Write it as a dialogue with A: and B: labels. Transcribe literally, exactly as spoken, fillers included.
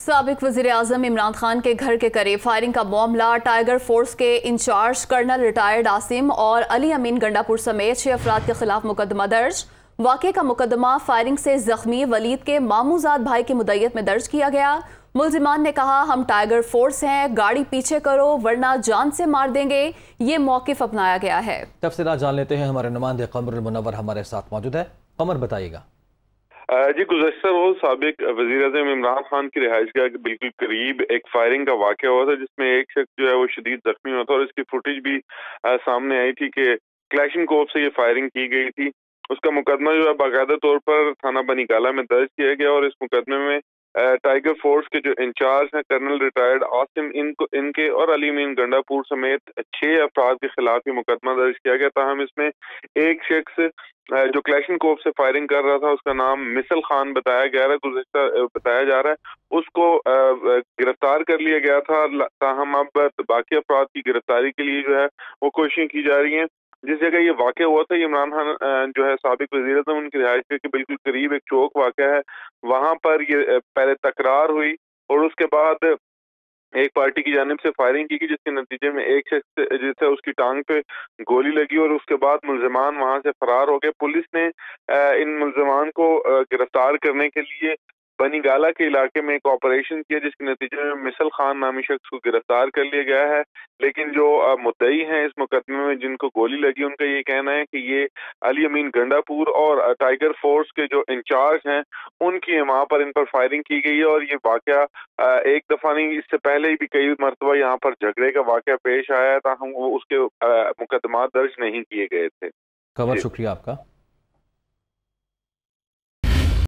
A: साबिक वज़ीर आज़म इमरान खान के घर के करीब फायरिंग का मामला टाइगर फोर्स के इंचार्ज कर्नल रिटायर्ड आसिम और अली अमीन गंडापुर समेत छह अफराद के खिलाफ मुकदमा दर्ज। वाक़े का मुकदमा फायरिंग से जख्मी वलीद के मामूजाद भाई की मुद्दत में दर्ज किया गया। मुल्जिमान ने कहा, हम टाइगर फोर्स हैं, गाड़ी पीछे करो वरना जान से मार देंगे। ये मौक़िफ़ अपनाया गया है।
B: तफसीलात जान लेते हैं, हमारे नुमाइंदे कमरुल मुनव्वर हमारे साथ मौजूद है। कमर, बताइएगा।
C: जी, गुज़श्ता रोज साबिक वज़ीर आज़म इमरान खान की रिहाइशगाह के बिल्कुल करीब एक फायरिंग का वाक़या हुआ था, जिसमें एक शख्स जो है वो शदीद जख्मी हुआ था और इसकी फुटेज भी आ, सामने आई थी कि क्लैशनकोव से ये फायरिंग की गई थी। उसका मुकदमा जो है बाकायदा तौर पर थाना बनी काला में दर्ज किया गया और इस मुकदमे में टाइगर फोर्स के जो इंचार्ज हैं कर्नल रिटायर्ड आसिम इनको इनके और अली अमीन गंडापुर समेत छह अफराद के खिलाफ ही मुकदमा दर्ज किया गया। ताहम इसमें एक शख्स जो क्लैशनकोव से फायरिंग कर रहा था, उसका नाम मिसल खान बताया गया है गुज़श्ता बताया जा रहा है, उसको गिरफ्तार कर लिया गया था। ताहम अब बाकी अफराद की गिरफ्तारी के लिए जो है वो कोशिशें की जा रही हैं। जिस जगह ये वाक़या हुआ था, इमरान खान जो है साबिक वज़ीर आज़म उनकी रिहाइश के बिल्कुल करीब एक चौक वाक़या है, वहां पर ये पहले तकरार हुई और उसके बाद एक पार्टी की जानिब से फायरिंग की गई, जिसके नतीजे में एक शख्स जिसे उसकी टांग पे गोली लगी और उसके बाद मुल्जिमान वहां से फरार हो गए। पुलिस ने इन मुल्जिमान को गिरफ्तार करने के लिए बनी गाला के इलाके में एक ऑपरेशन किया, जिसके नतीजे में मिसल खान नामी शख्स को गिरफ्तार कर लिया गया है। लेकिन जो मुद्दई हैं इस मुकदमे में जिनको गोली लगी, उनका ये कहना है कि ये अली अमीन गंडापुर और टाइगर फोर्स के जो इंचार्ज हैं उनकी वहां पर इन पर फायरिंग की गई है और ये वाकया एक दफा नहीं, इससे पहले भी कई मरतबा यहाँ पर झगड़े का वाकया पेश आया था। हम वो उसके मुकदमा दर्ज नहीं किए गए थे।
B: खबर, शुक्रिया आपका।